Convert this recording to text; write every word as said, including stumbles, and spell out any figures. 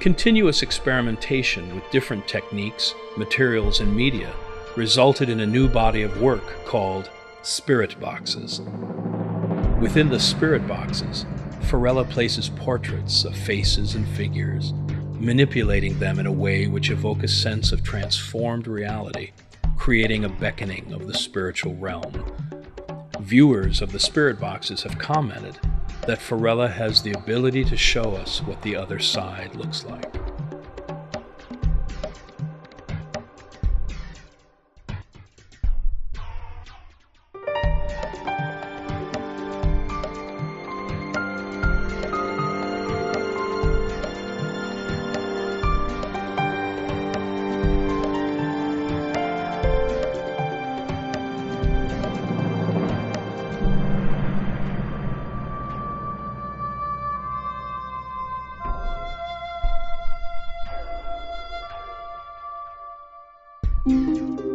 Continuous experimentation with different techniques, materials, and media resulted in a new body of work called spirit boxes. Within the spirit boxes, Ferrella places portraits of faces and figures, manipulating them in a way which evoke a sense of transformed reality, creating a beckoning of the spiritual realm. Viewers of the spirit boxes have commented that Ferrella has the ability to show us what the other side looks like. Thank you.